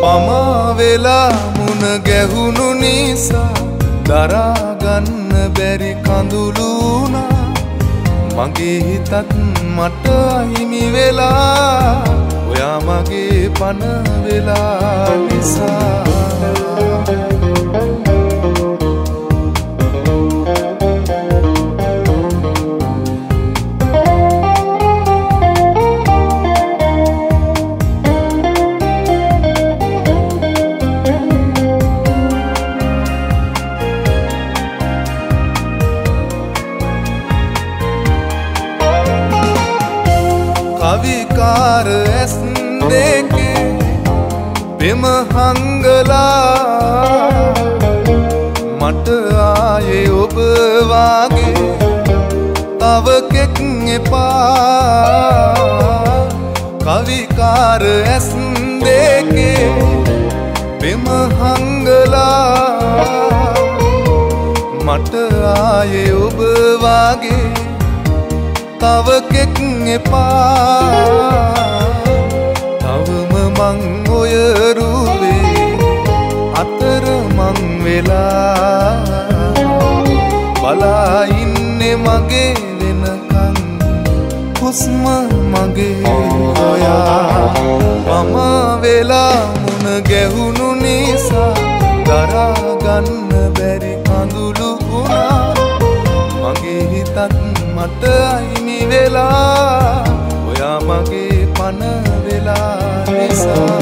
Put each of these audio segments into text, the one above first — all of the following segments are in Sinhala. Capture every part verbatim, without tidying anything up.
පමා වෙලා මුණ ගැහුණු නිසා දරා ගන්න බැරි කඳුළු වුණා මගේ හිතත් මට අහිමි වෙලා ඔයා මගේ පණ වෙලා නිසා කවිකාර ඇස් දෙකේ බෙම හංගලා මට ආයේ ඔබ වාගේ තව කෙක් එපා කවිකාර ඇස් දෙකේ බෙම හංගලා මට ආයේ ඔබ වාගේ තව කෙක් එපා තවම මං ඔය රුවේ අතර මං වෙලා බලා ඉන්නේ මගේ වෙනකන් හුස්ම මගේ ඔයා මම වෙලා මුණ ගැහුණු නිසා දරා ගන්න බැරි කඳුළු වුණා මගේ හිතත් මට අහිමි වෙලා ඔයා මගේ පණ වෙලා නිසා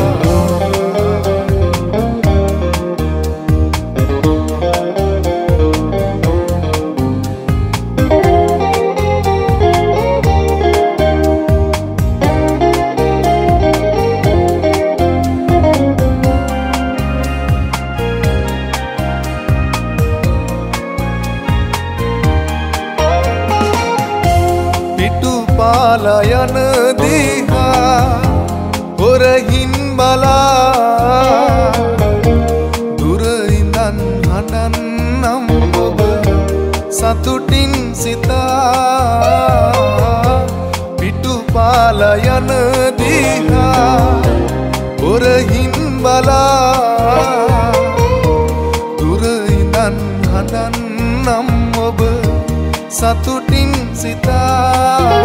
පාලා යන දිහා හොරහින් බලා දුර ඉඳන් හඬන්නම් ඔබ සතුටින් සිතා පිටු පාලා යන දිහා හොරහින් බලා දුර ඉඳන් හඬන්නම් ඔබ සතුටින් සිතා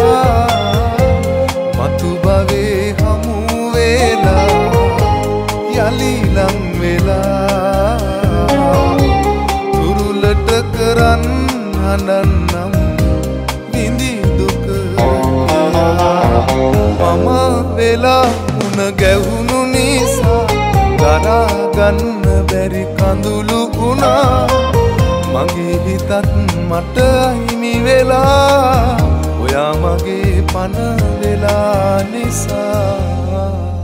මතු භවේ හමු වෙලා යලි ලං වෙලා තුරුලට කරන් හඬන්නම් විඳි දුක මම වෙලා මුණ ගැහුණු නිසා දරා ගන්න බැරි කඳුළු වුණා මගේ හිතත් මට අහිමි වෙලා ඔයා මගේ පණ වෙලා නිසා